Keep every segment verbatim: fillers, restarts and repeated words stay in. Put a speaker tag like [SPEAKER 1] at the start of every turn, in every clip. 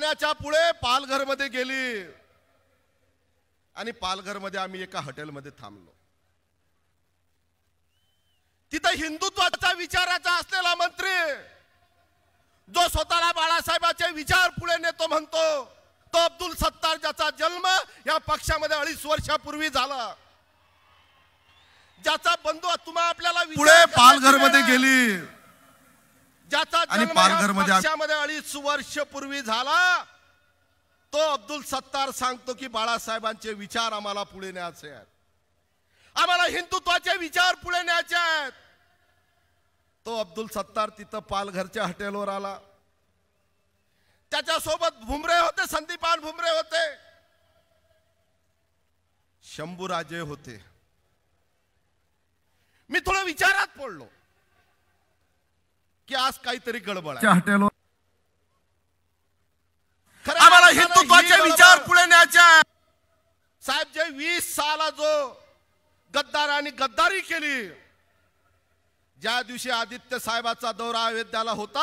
[SPEAKER 1] साताऱ्याच्या पुढे पालघरमध्ये गेली आणि पालघरमध्ये आम्ही एका हॉटेलमध्ये थांबलो। तिथे हिंदुत्वाचा विचाराचा असलेला मंत्री जो स्वतःला बाळासाहेबांचे विचार पुढे नेतो म्हणतो तो अब्दुल सत्तार, ज्याचा जन्म या पक्षामध्ये अडीच वर्षापूर्वी झाला, ज्याचा बंधू तुम्हा आपल्याला पुढे पालघरमध्ये गेली, ज्याचा जन्म पालघरमध्ये पक्षामध्ये अडीच वर्षापूर्वी झाला, तो अब्दुल सत्तार सांगतो की बाळासाहेबांचे विचार आम्हाला पुढे न्यायचे आहेत, आम्हाला हिंदुत्वाचे विचार पुढे न्यायचे आहेत। तो अब्दुल सत्तार तिथं पालघरच्या हॉटेलवर आला, त्याच्यासोबत भुमरे होते, संदीपान भुमरे होते, शंभूराजे होते। मी थोडं विचारात पडलो की आज काहीतरी गडबड आहे हॉटेलवर, आम्हाला हिंदुत्वाचे विचार पुढे न्यायचे आहेत। साहेब, जे वीस साला जो गद्दारांनी गद्दारी केली, ज्या दिवशी आदित्य साहेबाचा दौरा अयोध्याला होता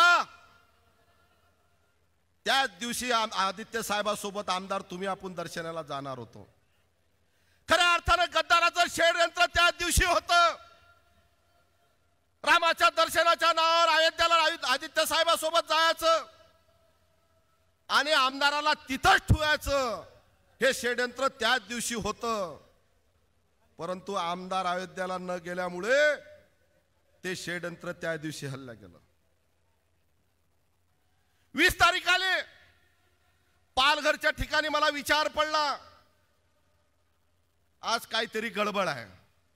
[SPEAKER 1] त्याच दिवशी आदित्य साहेबासोबत आमदार तुम्ही आपण दर्शनाला जाणार होतो। खऱ्या अर्थाने गद्दाराचं षडयंत्र त्याच दिवशी होतं। रामाच्या दर्शनाच्या नावावर अयोध्याला आदित्य साहेबासोबत जायचं आणि आमदाराला तिथंच ठेवायचं, हे षडयंत्र त्याच दिवशी होतं। परंतु आमदार अयोध्याला न गेल्यामुळे ते षडयंत्र त्या दिवशी हल्ला गेलं। वीस तारीख आले, पालघरच्या ठिकाणी मला विचार पडला आज काहीतरी गडबड आहे।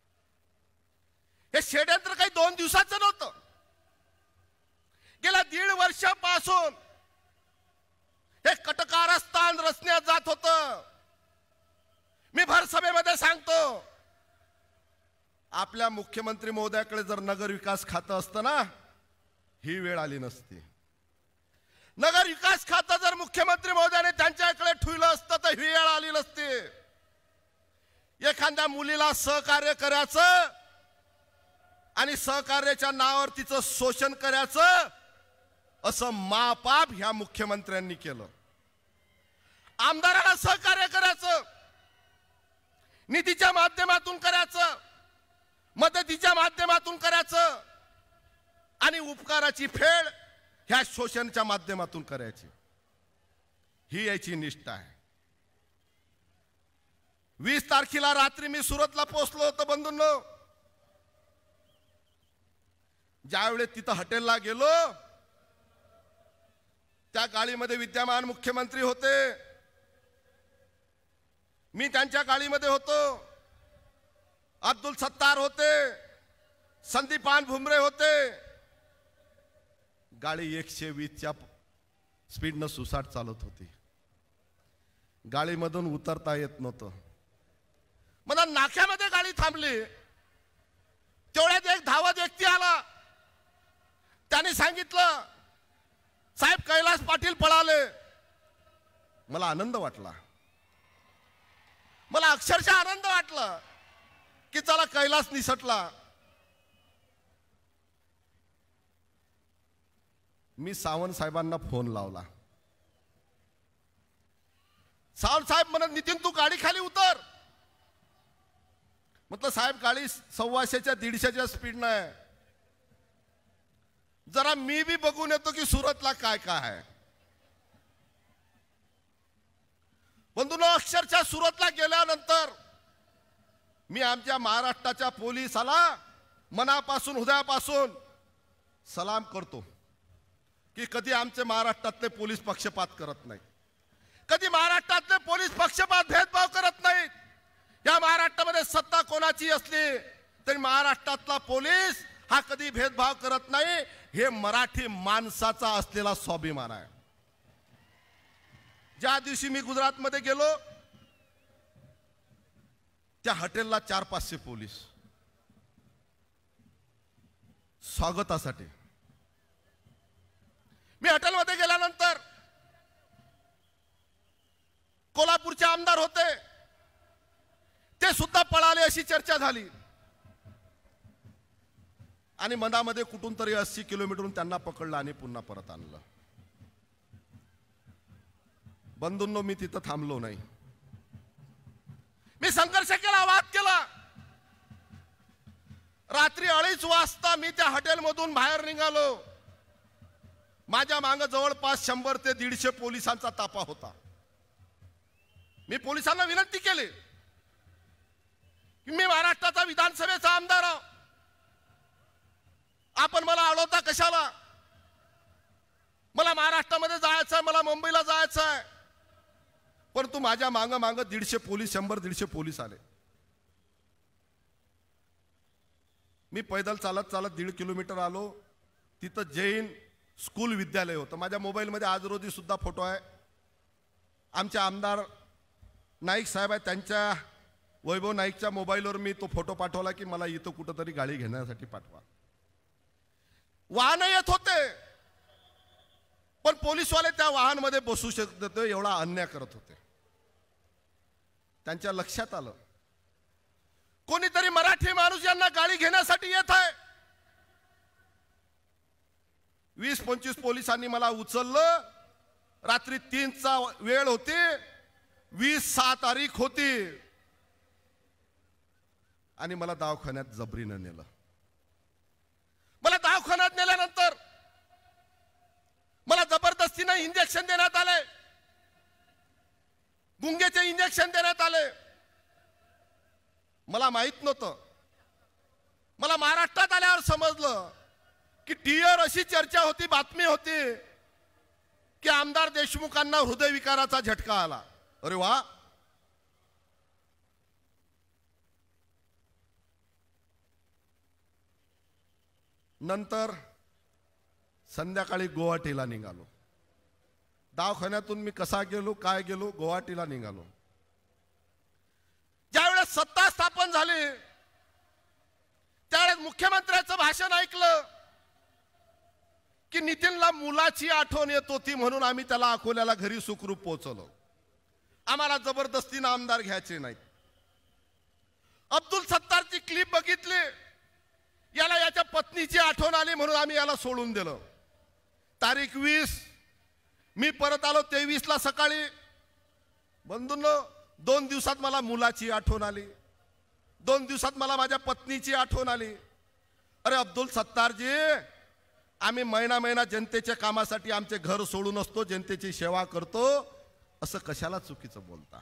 [SPEAKER 1] हे षडयंत्र काही दोन दिवसाचं नव्हतं, गेल्या दीड वर्षापासून हे कटकारस्थान रचण्यात जात होतं। मी भर सभेमध्ये सांगतो, आपल्या मुख्यमंत्री महोदयाकडे जर नगर विकास खातं असतं ना, ही वेळ आली नसती। नगर विकास खातं जर मुख्यमंत्री महोदयाने त्यांच्याकडे ठेवलं असतं तर ही वेळ आली नसती। एखाद्या मुलीला सहकार्य करायचं आणि सहकार्याच्या नावावर तिचं शोषण करायचं, असं महापाप ह्या मुख्यमंत्र्यांनी केलं। आमदाराला सहकार्य करायचं, निधीच्या माध्यमातून करायचं, मदतीच्या माध्यमातून करायचं आणि उपकाराची फेड ह्या शोषणाच्या माध्यमातून करायची, ही याची निष्ठा आहे। वीस तारखेला रात्री मी सुरतला पोहोचलो होतो बंधूंनो। ज्यावेळेस तिथं हॉटेलला गेलो त्या गाडीमध्ये विद्यमान मुख्यमंत्री होते, मी त्यांच्या गाडीमध्ये होतो, अब्दुल सत्तार होते, संदीपान भुमरे होते। गाडी एकशे वीसच्या स्पीडनं सुसाट चालत होती, गाडीमधून उतरता येत नव्हतं। मला नाक्यामध्ये गाडी थांबली, तेवढ्यात एक धावत व्यक्ती आला, त्याने सांगितलं साहेब कैलास पाटील पळाले। मला आनंद वाटला, मला अक्षरशः आनंद वाटला की चला कैलास निसटला। मी सावंत साहेबांना फोन लावला, सावंत साहेब म्हणत नितीन तू गाडी खाली उतर। म्हटलं साहेब गाडी सव्वाशेच्या दीडशेच्या स्पीडनं आहे, जरा मी भी बघून येतो की सुरतला काय काय आहे। बंधूंनो, अक्षरशः सुरतला गेल्यानंतर मी आमच्या महाराष्ट्राच्या पोलिसाला मनापासून हृदयापासून सलाम करतो की कधी आमचे महाराष्ट्रातले पोलीस पक्षपात करत नाही, कधी महाराष्ट्रातले पोलीस पक्षपात भेदभाव करत नाहीत। या महाराष्ट्रामध्ये सत्ता कोणाची असली तरी महाराष्ट्रातला पोलीस हा कधी भेदभाव करत नाही, हे मराठी माणसाचा असलेला स्वाभिमान आहे। ज्या दिवशी मी गुजरातमध्ये गेलो त्या हॉटेलला चार पाचशे पोलीस स्वागतासाठी। मी हॉटेलमध्ये गेल्यानंतर कोल्हापूरचे आमदार होते, ते सुद्धा पळाले अशी चर्चा झाली आणि मनामध्ये कुठून तरी अस्सी किलोमीटरहून त्यांना पकडलं आणि पुन्हा परत आणलं। बंधूंनो, मी तिथं थांबलो नाही. मी संघर्ष केला, वाद केला. रात्री अडीच वाजता मी त्या हॉटेलमधून बाहेर निघालो. माझ्या मागे जवळपास शंभर ते दीडशे पोलिसांचा ताफा होता. मी पोलिसांना विनंती केली की मी महाराष्ट्राचा विधानसभेचा आमदार आहे, आपण मला अडवता कशाला? मला महाराष्ट्रामध्ये जायचं आहे, मला मुंबईला जायचं आहे. परंतु माझ्या मागे मागे दीडशे पोलीस, शंभर दीडशे पोलीस आले. मी पैदल चालत चालत दीड किलोमीटर आलो. तिथं जैन स्कूल विद्यालय होतं. माझ्या मोबाईलमध्ये आज रोजी सुद्धा फोटो आहे. आमचे आमदार नाईक साहेब आहेत, त्यांच्या वैभव नाईकच्या मोबाईलवर मी तो फोटो पाठवला की मला इथं कुठंतरी गाडी घेण्यासाठी पाठवा. वाहन येत होते, पण पोलीसवाले त्या वाहनमध्ये बसू शकत होते, एवढा अन्याय करत होते. त्यांच्या लक्षात आलं कोणीतरी मराठी माणूस यांना गाडी घेण्यासाठी येत आहे. वीस पंचवीस पोलिसांनी मला उचललं. रात्री तीनचा वेळ होती, वीस सहा तारीख होती, आणि मला दवाखान्यात जबरीनं नेलं. मला दवाखान्यात नेल्यानंतर मला जबरदस्तीने इंजेक्शन देण्यात आले, गुंगेचे इंजेक्शन देण्यात आले. मला माहित नव्हतं. मला महाराष्ट्रात आल्यावर समजलं की टीव्हीवर अशी चर्चा होती, बातमी होती की आमदार देशमुखांना हृदयविकाराचा झटका आला. अरे वा, नंतर संध्याकाळी गुवाहाटीला निघालो. दवाखान्यातून मी कसा गेलो, काय गेलो, गुवाहाटीला निघालो. ज्यावेळेस सत्ता स्थापन झाली त्यावेळेस मुख्यमंत्र्यांचं भाषण ऐकलं की नितीनला मुलाची आठवण येत होती, म्हणून आम्ही त्याला अकोल्याला घरी सुखरूप पोहोचवलं. आम्हाला जबरदस्तीने आमदार घ्यायचे नाहीत. अब्दुल सत्तारची क्लिप बघितली, याला याच्या पत्नीची आठवण आली म्हणून आम्ही याला सोडून दिलं. तारीख वीस, मी परत आलो तेवीस ला सकाळी. बंधूंनो, दोन दिवसात मला मुलाची आठवण आली, दोन दिवसात मला माझ्या पत्नीची आठवण आली. अरे अब्दुल सत्तारजी, आम्ही महिना महिना जनतेच्या कामासाठी आमचे घर सोडून असतो, जनतेची सेवा करतो, असं कशाला चुकीचं बोलता?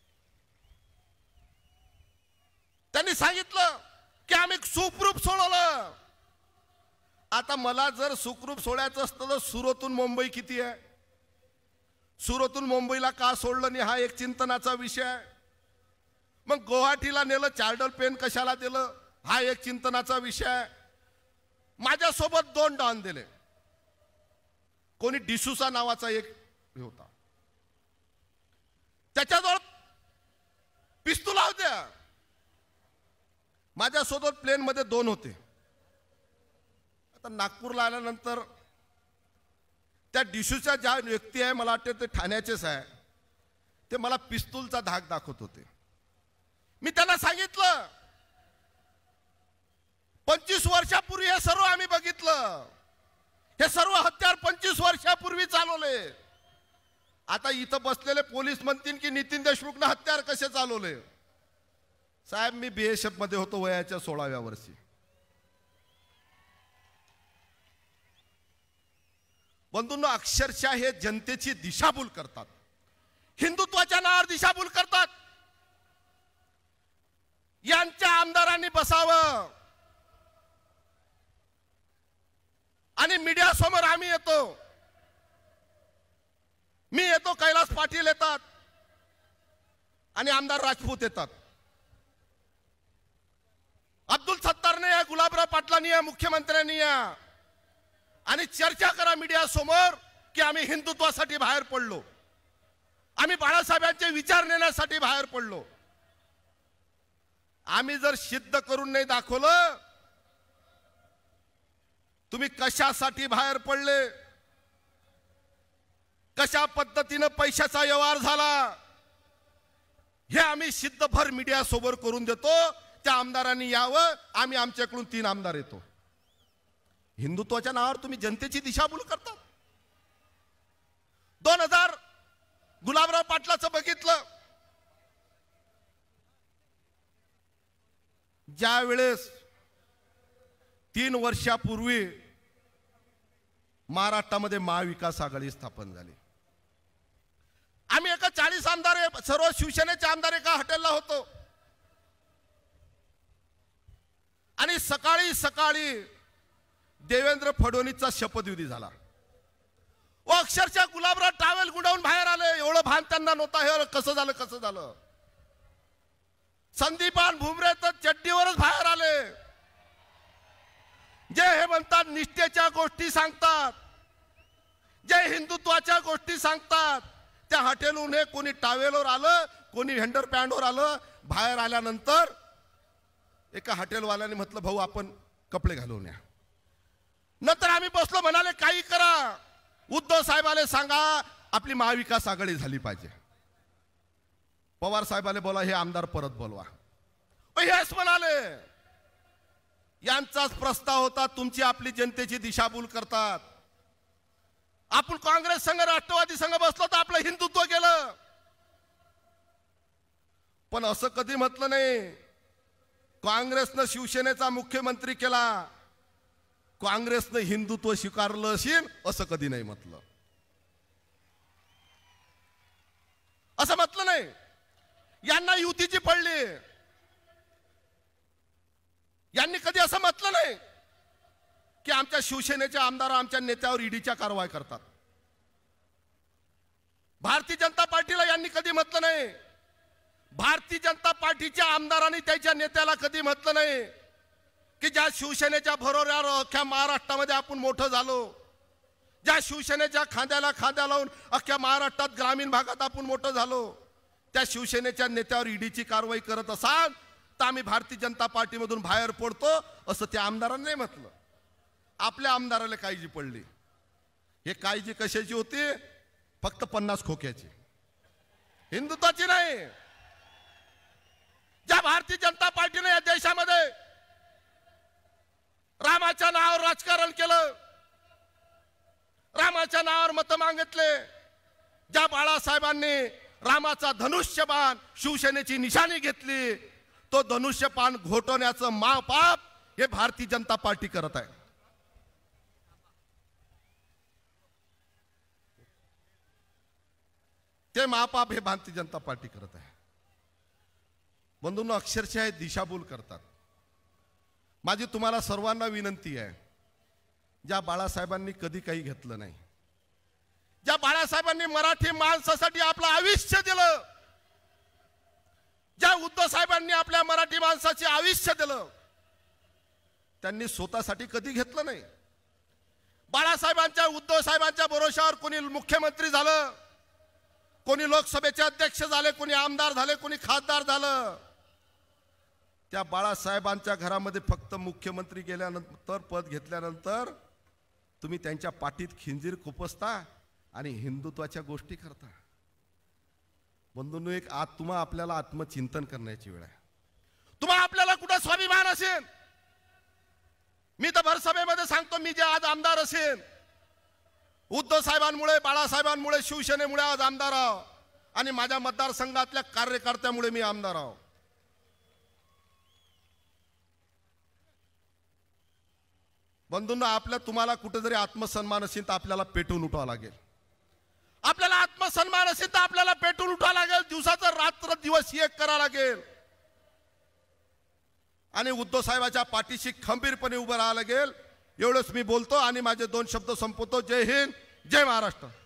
[SPEAKER 1] त्यांनी सांगितलं की आम्ही सुखरूप सोडवलं. आता मला जर सुखरूप सोडायचं असतं तर सुरतून मुंबई किती आहे, सुरतून मुंबईला का सोडलं नाही हा एक चिंतनाचा विषय आहे. मग गुवाहाटीला नेलं, चार्डल पेन कशाला दिलं हा एक चिंतनाचा विषय आहे. माझ्यासोबत दोन डॉन दिले. कोणी डिसूसा नावाचा एक होता, त्याच्याजवळ पिस्तूल होत्या. माझ्यासोबत प्लेन मध्ये दोन होते. आता नागपूरला आल्यानंतर त्या डिसूच्या ज्या व्यक्ती आहे, मला वाटते ते ठाण्याचेच आहे, ते मला पिस्तूलचा धाक दाखवत होते. मी त्यांना सांगितलं पंचवीस वर्षापूर्वी हे सर्व आम्ही बघितलं, हे सर्व हत्यार पंचवीस वर्षापूर्वी चालवले. आता इथं बसलेले पोलीस म्हणतील की नितीन देशमुखने हत्यार कसे चालवले. साहेब, मी बीएसएफ मध्ये होतो वयाच्या सोळाव्या वर्षी. बंधूंनो, अक्षरशः हे जनतेची दिशाभूल करतात, हिंदुत्वाच्या नावावर दिशाभूल करतात. यांच्या आमदारांनी बसावं आणि मीडिया समोर आम्ही येतो, मी येतो, कैलास पाटील येतात आणि आमदार राजपूत येतात. अब्दुल सत्तारने या, गुलाबराव पाटलांनी या, मुख्यमंत्र्यांनी या, आणि चर्चा करा मीडिया समोर की आम्ही हिंदुत्वासाठी बाहेर पडलो, आम्ही बाळासाहेबांचे विचार नेण्यासाठी बाहेर पडलो. आम्ही जर सिद्ध करून नाही दाखवलं तुम्ही कशासाठी बाहेर पडले, कशा पद्धतीने पैशाचा व्यवहार झाला, हे आम्ही सिद्धभर मीडिया समोर करून देतो. त्या आमदारांनी यावं, आम्ही आमच्याकडून तीन आमदार येतो. हिंदुत्वाच्या नावावर तुम्ही जनतेची दिशाभूल करता. दोन हजार गुलाबराव पाटलाचं बघितलं, ज्या वेळेस तीन वर्षापूर्वी महाराष्ट्रामध्ये महाविकास आघाडी स्थापन झाली, आम्ही एका चाळीस आमदार सर्व शिवसेनेचे आमदार एका हॉटेलला होतो आणि सकाळी सकाळी देवेंद्र फडणवीसचा शपथविधी झाला व अक्षरशः गुलाबराव टावेल गुंडावून बाहेर आले. एवढं भान त्यांना नव्हतं, हे कसं झालं कसं झालं. संदीपान भुमरे तर चड्डीवरच बाहेर आले. जे हे म्हणतात निष्ठेच्या गोष्टी सांगतात, जे हिंदुत्वाच्या गोष्टी सांगतात, त्या हॉटेलहून हे कोणी टावेलवर आलं, कोणी हेंडर पॅन्टवर आलं. बाहेर आल्यानंतर एका हॉटेलवाल्याने म्हटलं, भाऊ आपण कपडे घालून या. नंतर आम्ही बसलो, म्हणाले काही करा, उद्धव साहेबाले सांगा आपली महाविकास आघाडी झाली पाहिजे. पवार साहेबाले बोला, हे आमदार परत बोलवा. हेच म्हणाले, यांचाच प्रस्ताव होता. तुमची आपली जनतेची दिशाभूल करतात. आपण काँग्रेस संघ राष्ट्रवादी संघ बसलो तर आपलं हिंदुत्व गेलं. पण असं कधी म्हटलं नाही काँग्रेसनं शिवसेनेचा मुख्यमंत्री केला, काँग्रेसनं हिंदुत्व स्वीकारलं असेल असं कधी नाही म्हटलं. असं म्हटलं नाही. यांना युतीची पडली. यांनी कधी असं म्हटलं नाही की आमच्या शिवसेनेचे आमदार आमच्या नेत्यावर ईडीच्या कारवाई करतात. भारतीय जनता पार्टीला यांनी कधी म्हटलं नाही. भारतीय जनता पार्टीच्या आमदारांनी त्याच्या नेत्याला कधी म्हटलं नाही की ज्या शिवसेनेच्या भरोऱ्यावर अख्ख्या महाराष्ट्रामध्ये आपण मोठं झालो, ज्या शिवसेनेच्या खांद्याला खांद्या लावून अख्ख्या महाराष्ट्रात ग्रामीण भागात आपण मोठं झालो, त्या शिवसेनेच्या नेत्यावर ईडीची कारवाई करत असाल तर आम्ही भारतीय जनता पार्टीमधून बाहेर पडतो असं त्या आमदारांनी नाही म्हटलं. आपल्या आमदाराला काळजी पडली. हे काळजी कशाची होती? फक्त पन्नास खोक्याची, हिंदुत्वाची नाही. ज्या भारतीय जनता पार्टीने या देशामध्ये रामाच्या नावावर राजकारण केलं, रामाच्या नावावर मत मागितले, ज्या बाळासाहेबांनी रामाचा धनुष्यबाण शिवसेनेची निशाणी घेतली, तो धनुष्यबाण घोटवण्याचं महापाप हे भारतीय जनता पार्टी करत आहे. ते महापाप हे भारतीय जनता पार्टी करत आहे. बंधूंनो, अक्षरशः दिशाभूल करतात. माझी तुम्हाला सर्वांना विनंती आहे, ज्या बाळासाहेबांनी कधी काही घेतलं नाही, ज्या बाळासाहेबांनी मराठी माणसासाठी आपलं आयुष्य दिलं, ज्या उद्धव साहेबांनी आपल्या मराठी माणसाचे आयुष्य दिलं, त्यांनी स्वतःसाठी कधी घेतलं नाही. बाळासाहेबांच्या उद्धव साहेबांच्या भरोशावर कोणी मुख्यमंत्री झालं, कोणी लोकसभेचे अध्यक्ष झाले, कोणी आमदार झाले, कोणी खासदार झालं. त्या बाळासाहेबांच्या घरामध्ये फक्त मुख्यमंत्री गेल्यानंतर पद घेतल्यानंतर तुम्ही त्यांच्या पाठीत खिंजीर खुपसता आणि हिंदुत्वाच्या गोष्टी करता. बंधूंनो, एक आज तुम्हा आपल्याला आत्मचिंतन करण्याची वेळ आहे. तुम्हा आपल्याला कुठं स्वाभिमान असेल? मी तर भरसभेमध्ये सांगतो, मी जे आज आमदार असेल, उद्धव साहेबांमुळे, बाळासाहेबांमुळे, शिवसेनेमुळे आज आमदार आहो आणि माझ्या मतदारसंघातल्या कार्यकर्त्यामुळे मी आमदार आहो. बंधूंनो, आपल्या तुम्हाला कुठे जरी आत्मसन्मान असेल तर आपल्याला पेटून उठावं लागेल. आपल्याला आत्मसन्मान असेल तर आपल्याला पेटून उठावं लागेल. दिवसाचं रात्र दिवस एक करावं लागेल आणि उद्धव साहेबांच्या पाठीशी खंबीरपणे उभं राहावं लागेल. एवढंच मी बोलतो आणि माझे दोन शब्द संपवतो. जय हिंद, जय महाराष्ट्र.